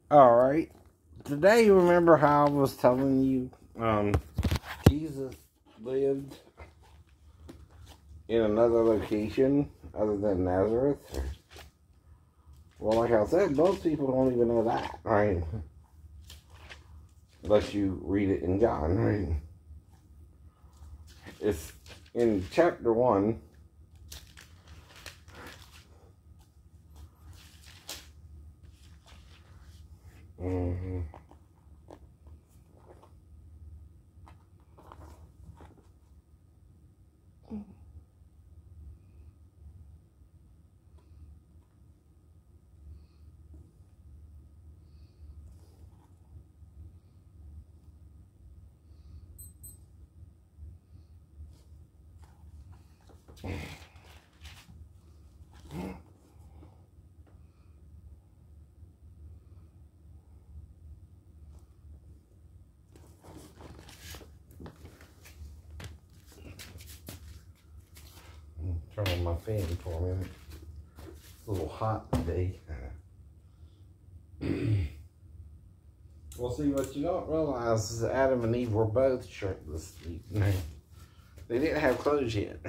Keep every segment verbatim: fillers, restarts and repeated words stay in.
Alright, today remember how I was telling you um, Jesus lived in another location other than Nazareth? Well, like I said, most people don't even know that, right? Unless you read it in John, right? It's in chapter one. Mm-hmm. Turn on my fan for a minute. It's a little hot today. Well, see, what you don't realize is that Adam and Eve were both shirtless. They didn't have clothes yet.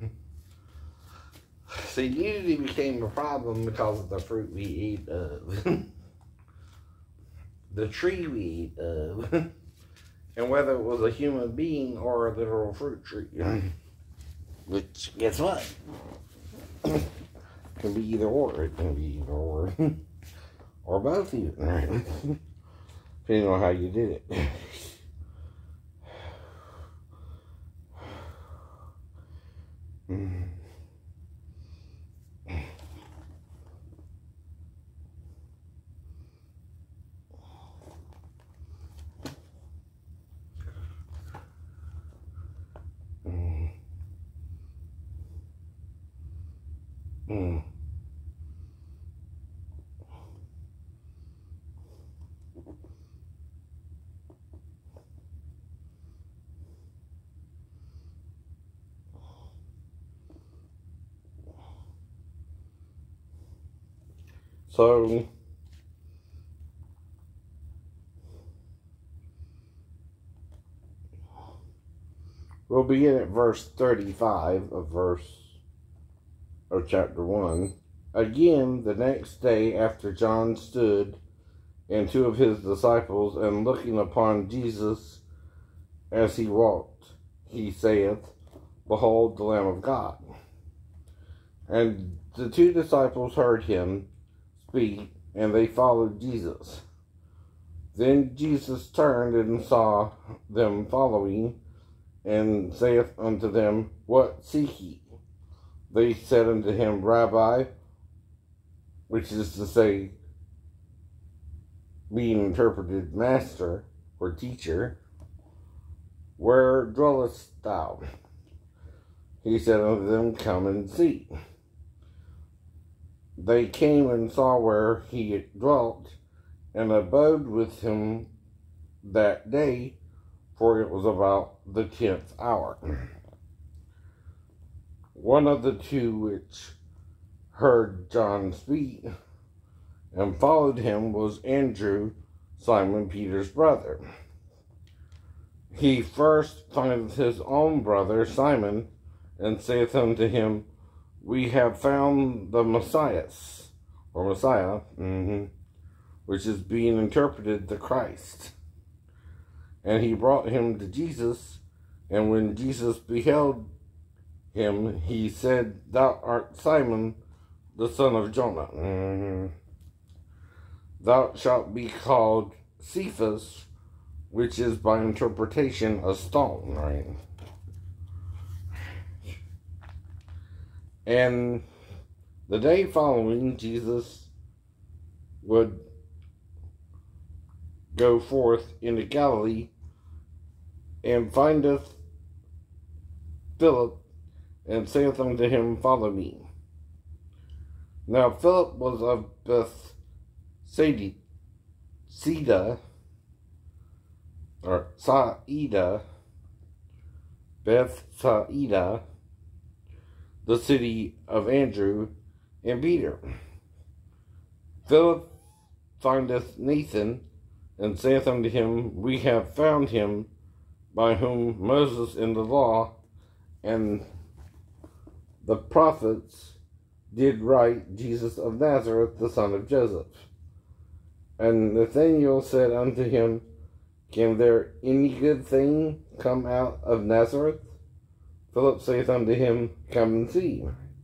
See, nudity became a problem because of the fruit we eat of. The tree we eat of. And whether it was a human being or a literal fruit tree. Which, guess what? It can be either or. It can be either or. Or both even, right? Depending on how you did it. Mm. Mm. Mm. So, we'll begin at verse thirty-five of verse of chapter one. Again, the next day after John stood and two of his disciples, and looking upon Jesus as he walked, he saith, Behold the Lamb of God. And the two disciples heard him speak, and they followed Jesus. Then Jesus turned and saw them following, and saith unto them, What seek ye? They said unto him, Rabbi, which is to say, being interpreted, Master, or Teacher, where dwellest thou? He said unto them, Come and see. They came and saw where he dwelt, and abode with him that day, for it was about the tenth hour. One of the two which heard John speak and followed him was Andrew, Simon Peter's brother. He first findeth his own brother Simon, and saith unto him, We have found the Messiah, or Messiah, mm-hmm, which is being interpreted the Christ. And he brought him to Jesus, and when Jesus beheld him, he said, Thou art Simon, the son of Jonah. Mm-hmm. Thou shalt be called Cephas, which is by interpretation a stone, right? And the day following, Jesus would go forth into Galilee, and findeth Philip, and saith unto him, Follow me. Now Philip was of Bethsaida, or Saida, Bethsaida, the city of Andrew and Peter. Philip findeth Nathan, and saith unto him, We have found him, by whom Moses in the law and the prophets did write, Jesus of Nazareth, the son of Joseph. And Nathanael said unto him, Can there any good thing come out of Nazareth? Philip saith unto him, Come and see.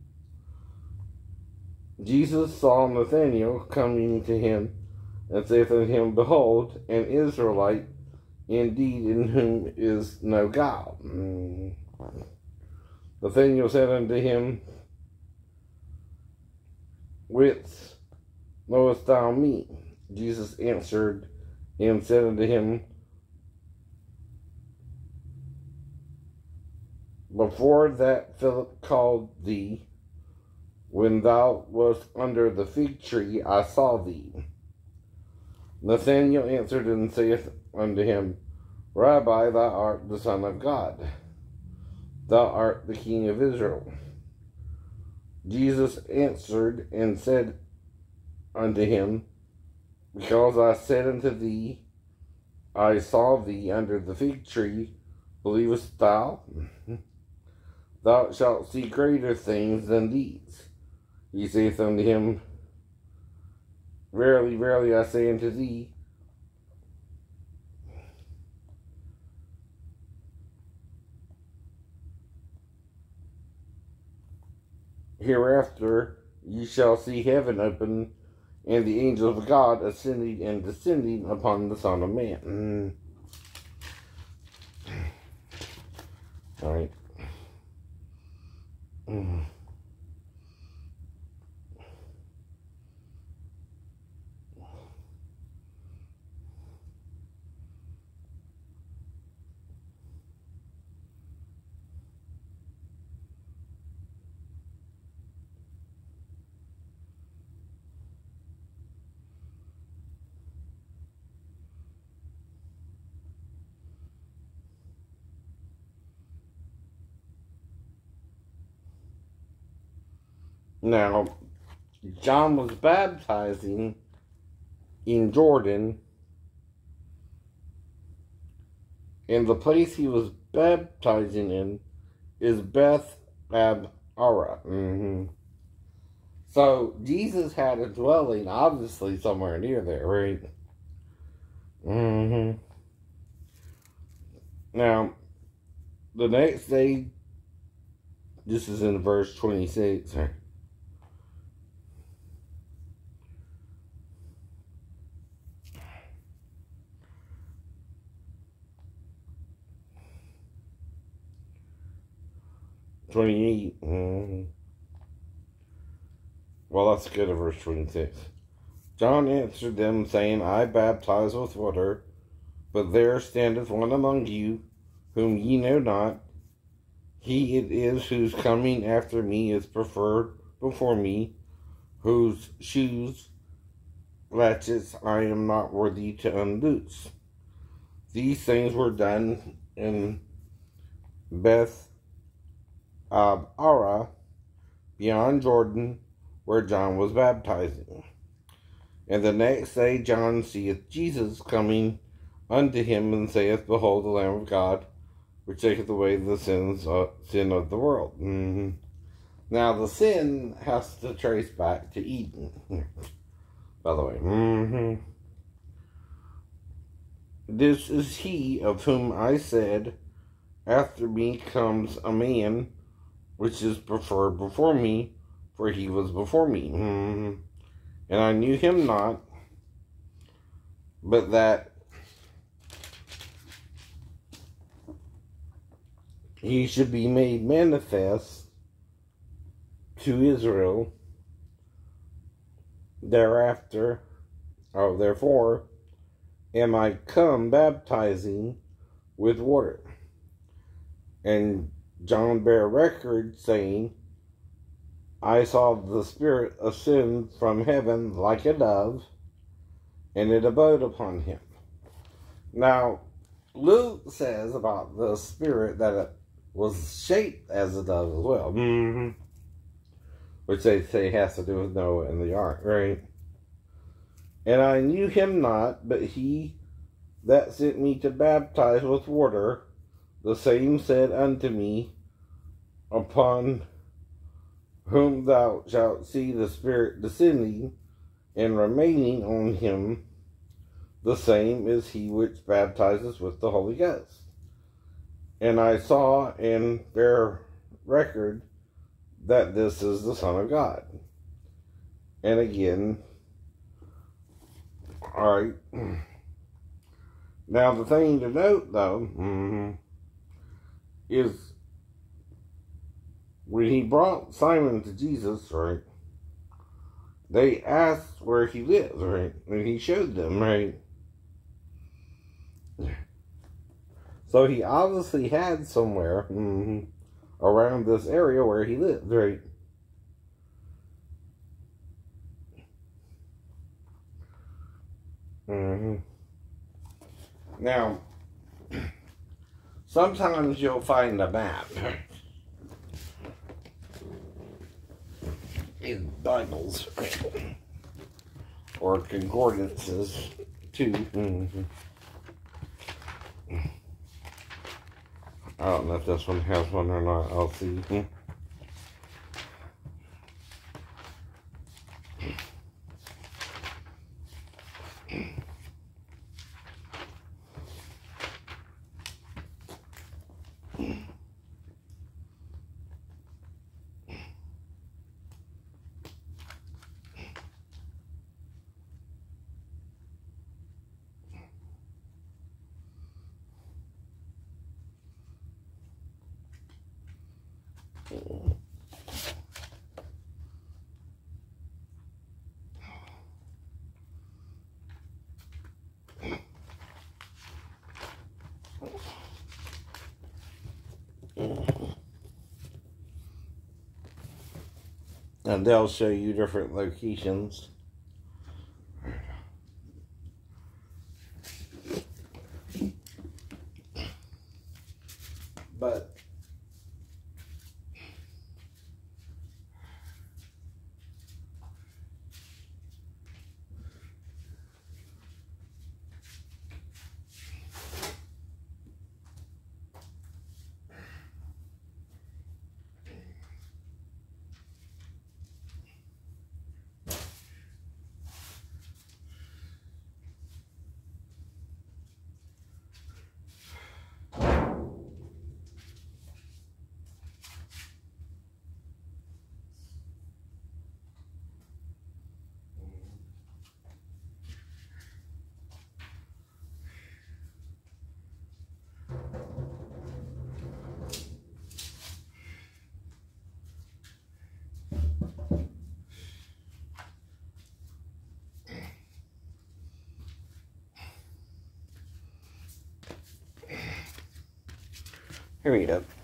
Jesus saw Nathanael coming to him, and saith unto him, Behold, an Israelite, indeed, in whom is no guile. Mm. Nathanael said unto him, Whence knowest thou me? Jesus answered and said unto him, Before that Philip called thee, when thou wast under the fig tree, I saw thee. Nathanael answered and saith unto him, Rabbi, thou art the Son of God. Thou art the King of Israel. Jesus answered and said unto him, Because I said unto thee, I saw thee under the fig tree, believest thou? Thou shalt see greater things than these. He saith unto him, Verily, verily, I say unto thee, hereafter ye shall see heaven open, and the angels of God ascending and descending upon the Son of Man. Mm. All right. Mm. Now, John was baptizing in Jordan, and the place he was baptizing in is Bethshara. Mm-hmm. So, Jesus had a dwelling, obviously, somewhere near there, right? Mm-hmm. Now, the next day, this is in verse twenty-six, right? twenty-eight. Mm-hmm. Well, let's go to verse twenty-six. John answered them, saying, I baptize with water, but there standeth one among you, whom ye know not. He it is whose coming after me is preferred before me, whose shoes latchets I am not worthy to unloose. These things were done in Bethshara, beyond Jordan, where John was baptizing. And the next day John seeth Jesus coming unto him, and saith, Behold, the Lamb of God, which taketh away the sins uh, sin of the world. Mm-hmm. Now, the sin has to trace back to Eden, by the way. Mm-hmm. This is he of whom I said, After me comes a man, which is preferred before me, for he was before me. Mm-hmm. And I knew him not, but that he should be made manifest to Israel. Thereafter, or therefore, am I come baptizing with water. And John bare record, saying, I saw the Spirit ascend from heaven like a dove, and it abode upon him. Now, Luke says about the Spirit that it was shaped as a dove as well. Mm-hmm. Which they say has to do with Noah and the ark, right? And I knew him not, but he that sent me to baptize with water, the same said unto me, Upon whom thou shalt see the Spirit descending and remaining on him, the same is he which baptizes with the Holy Ghost. And I saw and bear record that this is the Son of God. And again, alright. Now the thing to note, though, mm-hmm, is when he brought Simon to Jesus, right, they asked where he lives, right, and he showed them, right. So he obviously had somewhere mm-hmm, around this area where he lived, right. Mm-hmm. Now, sometimes you'll find a map in Bibles, right, or concordances too. Mm-hmm. I don't know if this one has one or not. I'll see. And they'll show you different locations. But here we go.